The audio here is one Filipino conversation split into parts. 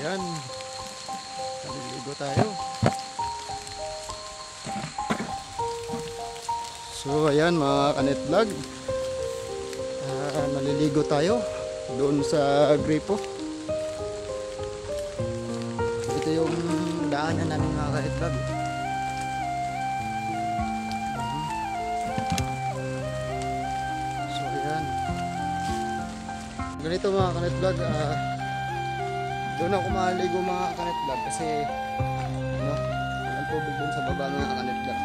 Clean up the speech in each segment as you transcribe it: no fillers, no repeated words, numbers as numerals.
Ayan, naliligo tayo. So ayan mga kanet vlog, naliligo tayo doon sa gripo. Ito yung daanan namin mga kanet vlog. So ayan, ganito mga kanet vlog, doon ako maligo mga kanet vlog kasi ano, ang tubig doon sa baba mga kanet vlog.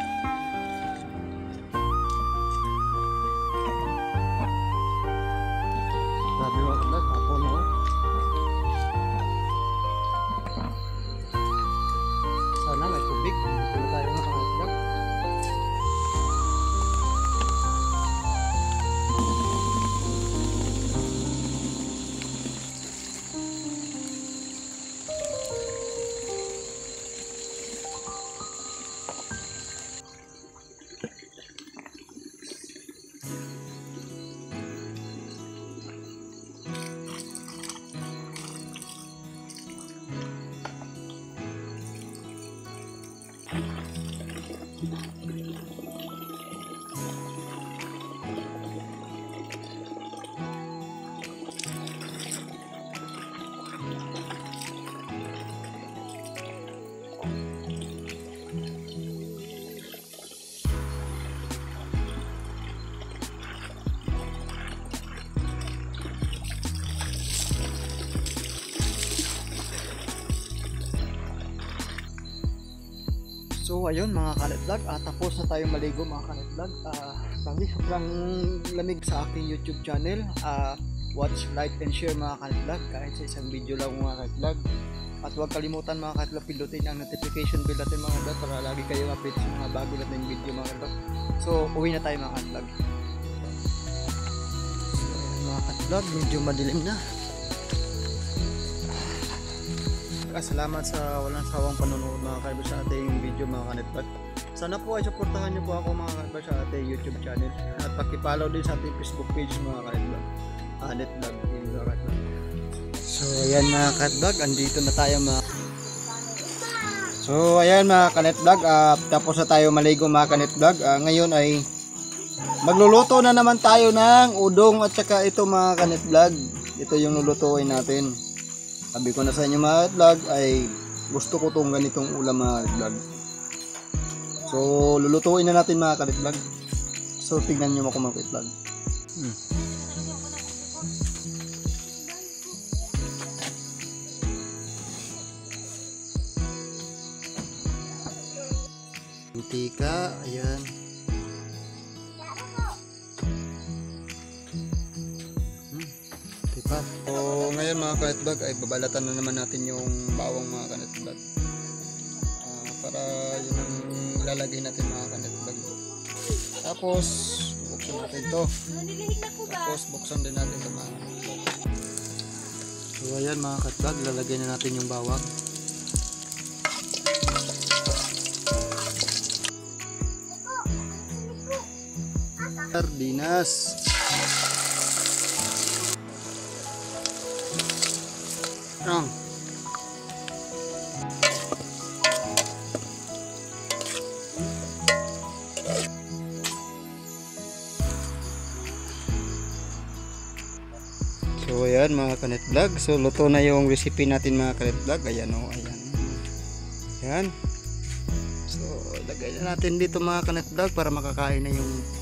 Grabe mga kanet vlog, hapon no. Sana may tubig dito tayo mga kanet vlog. So ayun mga kanet vlog, tapos na tayo maligo mga kanet vlog. Grabe, sobrang lamig sa aking YouTube channel. Watch, like, and share mga kanet vlog kahit sa isang video lang mga kanet vlog. At huwag kalimutan mga kanet vlog, pindutin ang notification bell natin mga kanet vlog para lagi kayo update sa mga bago natin video mga kanet vlog. So uwi na tayo mga kanet vlog. So ayun mga kanet vlog, medyo madilim na. Salamat sa walang sawang panonood mga kanet vlog sa ating video mga kanet vlog. Sana po ay supportahan niyo po ako mga kanet vlog sa ating YouTube channel at paki-follow din sa ating Facebook page mga kanet vlog, kanet vlog mga kanet vlog. So ayan mga kanet vlog, andito na tayo mga. So ayan mga kanet vlog, tapos na tayo maligo mga kanet vlog. Ngayon ay magluluto na naman tayo ng udong at saka ito mga kanet vlog. Ito yung lulutuin natin. Sabi ko na sa inyo mga vlog ay gusto ko tong ganitong ulam mga vlog. So lulutuin na natin mga kalit vlog. So tingnan nyo ako mga vlog. Mantika, ayan. So ngayon mga kanet vlog ay babalatan na naman natin yung bawang mga kanet vlog, para yun ang ilalagay natin mga kanet vlog. Tapos buksan natin to, tapos buksan din natin ito mga kanet vlog. So ayan mga kanet vlog, ilalagay na natin yung bawang. Sardinas. So ayan mga kanet vlog, so luto na yung recipe natin mga kanet vlog. Ayan o, ayan. Ayan. So lagay na natin dito mga kanet vlog para makakain na yung